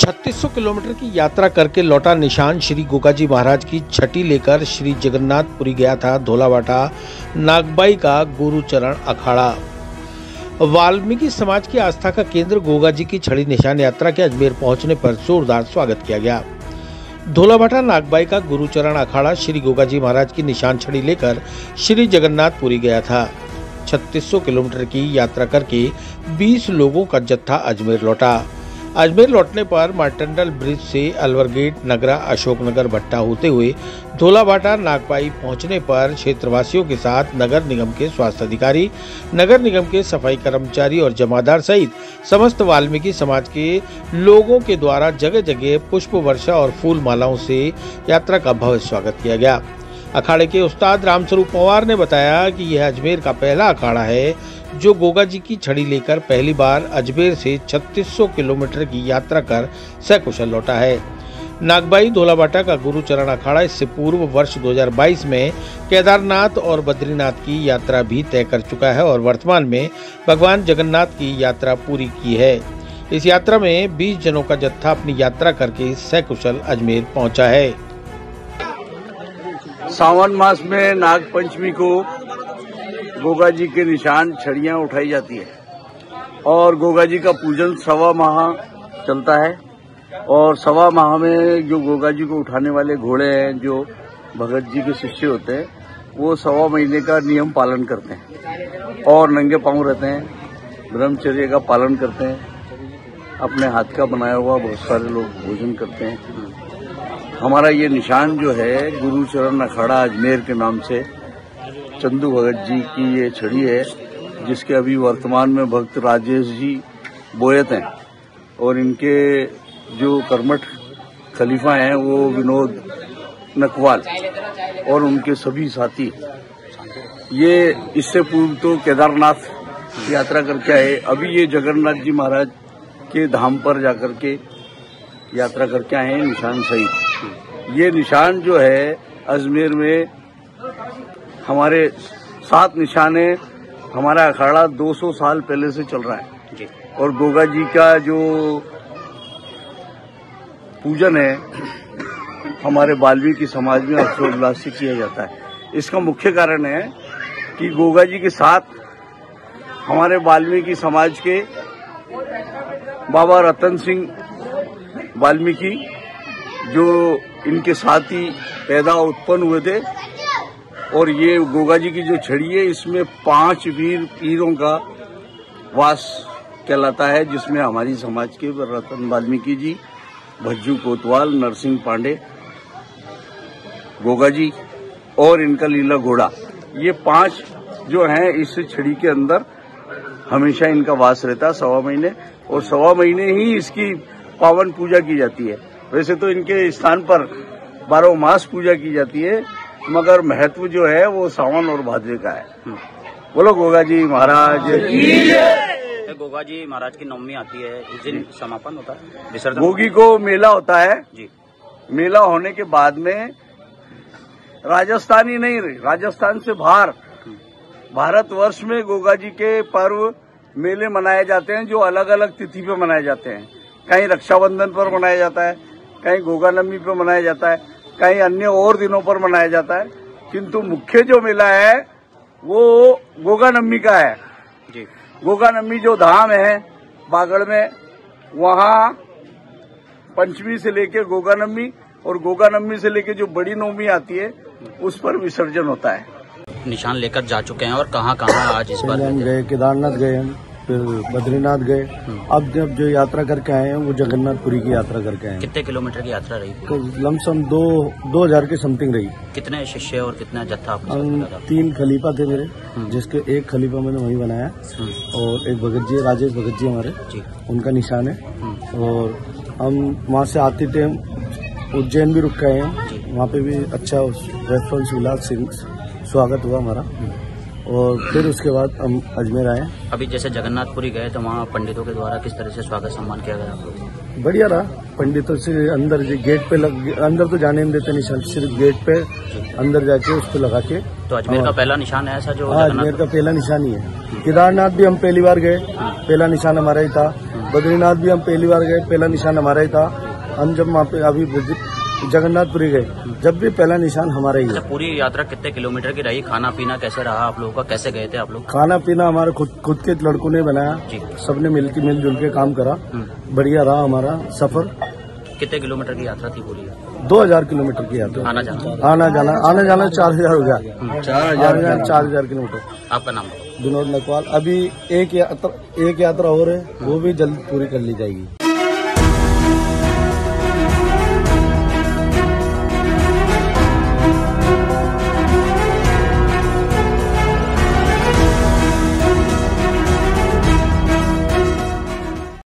3600 kilometre की यात्रा करके लौटा निशान श्री गोगाजी महाराज की छठी लेकर श्री जगन्नाथपुरी गया था धोलावाटा नागबाई का गुरुचरण अखाड़ा। वाल्मीकि समाज की आस्था का केंद्र गोगाजी की छड़ी निशान यात्रा के अजमेर पहुंचने पर जोरदार स्वागत किया गया। धोलावाटा नागबाई का गुरुचरण अखाड़ा श्री गोगाजी महाराज की निशान छड़ी लेकर श्री जगन्नाथपुरी गया था। 3600 किलोमीटर की यात्रा करके 20 लोगों का जत्था अजमेर लौटा। अजमेर लौटने पर मार्टंडल ब्रिज से अलवर गेट, नगरा, अशोकनगर, भट्टा होते हुए धोलावाटा नागबाई पहुंचने पर क्षेत्रवासियों के साथ नगर निगम के स्वास्थ्य अधिकारी, नगर निगम के सफाई कर्मचारी और जमादार सहित समस्त वाल्मीकि समाज के लोगों के द्वारा जगह जगह पुष्प वर्षा और फूल मालाओं से यात्रा का भव्य स्वागत किया गया। अखाड़े के उस्ताद रामस्वरूप पवार ने बताया कि यह अजमेर का पहला अखाड़ा है जो गोगाजी की छड़ी लेकर पहली बार अजमेर से 3600 किलोमीटर की यात्रा कर सकुशल लौटा है। नागबाई धोलावाटा का गुरुचरण अखाड़ा इससे पूर्व वर्ष 2022 में केदारनाथ और बद्रीनाथ की यात्रा भी तय कर चुका है और वर्तमान में भगवान जगन्नाथ की यात्रा पूरी की है। इस यात्रा में 20 जनों का जत्था अपनी यात्रा करके सकुशल अजमेर पहुंचा है। सावन मास में नाग पंचमी को गोगाजी के निशान छड़ियां उठाई जाती है और गोगाजी का पूजन सवा माह चलता है और सवा माह में जो गोगाजी को उठाने वाले घोड़े हैं, जो भगत जी के शिष्य होते हैं, वो सवा महीने का नियम पालन करते हैं और नंगे पांव रहते हैं, ब्रह्मचर्य का पालन करते हैं। अपने हाथ का बनाया हुआ बहुत सारे लोग भोजन करते हैं। हमारा ये निशान जो है गुरुचरण अखाड़ा अजमेर के नाम से चंदू भगत जी की ये छड़ी है, जिसके अभी वर्तमान में भक्त राजेश जी बोयत हैं और इनके जो कर्मठ खलीफा हैं वो विनोद नकवाल और उनके सभी साथी। ये इससे पूर्व तो केदारनाथ यात्रा करके आए, अभी ये जगन्नाथ जी महाराज के धाम पर जाकर के यात्रा करके आए हैं निशान सहित। ये निशान जो है अजमेर में हमारे 7 निशान है। हमारा अखाड़ा 200 साल पहले से चल रहा है और गोगा जी का जो पूजन है हमारे वाल्मीकि समाज में हर्षोल्लास से किया जाता है। इसका मुख्य कारण है कि गोगा जी के साथ हमारे वाल्मीकि समाज के बाबा रतन सिंह वाल्मीकि जो इनके साथ ही पैदा उत्पन्न हुए थे और ये गोगाजी की जो छड़ी है इसमें 5 वीर पीरों का वास कहलाता है, जिसमें हमारी समाज के रतन वाल्मीकि जी, भज्जू कोतवाल, नरसिंह पांडे, गोगाजी और इनका लीला घोड़ा, ये 5 जो हैं इस छड़ी के अंदर हमेशा इनका वास रहता है सवा महीने और सवा महीने ही इसकी पावन पूजा की जाती है। वैसे तो इनके स्थान पर 12 मास पूजा की जाती है, मगर महत्व जो है वो सावन और भाद्रे का है। बोलो गोगाजी महाराज की। गोगाजी महाराज की नवमी आती है, उस दिन समापन होता है, विसर्जन। गोगी को मेला होता है जी। मेला होने के बाद में राजस्थान ही नहीं, राजस्थान से बाहर भारतवर्ष में गोगाजी के पर्व मेले मनाए जाते हैं, जो अलग अलग तिथि पे मनाए जाते हैं। कहीं रक्षाबंधन पर मनाया जाता है, कहीं गोगानवमी पर मनाया जाता है, कहीं अन्य और दिनों पर मनाया जाता है, किंतु मुख्य जो मेला है वो गोगानवमी का है जी। गोगानवमी जो धाम है बागड़ में, वहाँ पंचमी से लेके गोगानवमी और गोगानवमी से लेके जो बड़ी नवमी आती है उस पर विसर्जन होता है। निशान लेकर जा चुके हैं और कहाँ आज इस बार गए? केदारनाथ गए हम, फिर बद्रीनाथ गए। अब जब जो यात्रा करके आए हैं वो जगन्नाथपुरी की यात्रा करके आए हैं। कितने किलोमीटर की यात्रा रही? लमसम 2000 के समथिंग रही। कितने शिष्य और कितना जत्था? 3 खलीफा थे मेरे, जिसके एक खलीफा मैंने वहीं बनाया और एक भगत जी, राजेश भगत जी हमारे, उनका निशान है। और हम वहाँ से आते टाइम उज्जैन भी रुक गए हैं, वहाँ पे भी अच्छा रेस्पॉन्स मिला, स्वागत हुआ हमारा और फिर उसके बाद हम अजमेर आए। अभी जैसे जगन्नाथपुरी गए तो वहाँ पंडितों के द्वारा किस तरह से स्वागत सम्मान किया गया आपको? बढ़िया रहा। पंडितों से अंदर गेट पे अंदर तो जाने नहीं देते निशान, सिर्फ गेट पे अंदर जाके उस पर लगा के। तो अजमेर का पहला निशान है ऐसा जो? हाँ, अजमेर का पहला निशान ही है। केदारनाथ भी हम पहली बार गए, पहला निशान हमारा ही था। बद्रीनाथ भी हम पहली बार गए, पहला निशान हमारा ही था। हम जब वहाँ पे अभी जगन्नाथपुरी गए, जब भी पहला निशान हमारा ही है। पूरी यात्रा कितने किलोमीटर की रही? खाना पीना कैसे रहा आप लोगों का? कैसे गए थे आप लोग? खाना पीना हमारे खुद के लड़कों ने बनाया, सबने मिलजुल के काम करा। बढ़िया रहा हमारा सफर। कितने किलोमीटर की यात्रा थी पूरी? 2000 किलोमीटर की यात्रा। आना जाना 4000 हो गया। 4000 किलोमीटर। आपका नाम? विनोद नकवाल। अभी एक यात्रा और है, वो भी जल्द पूरी कर ली जाएगी।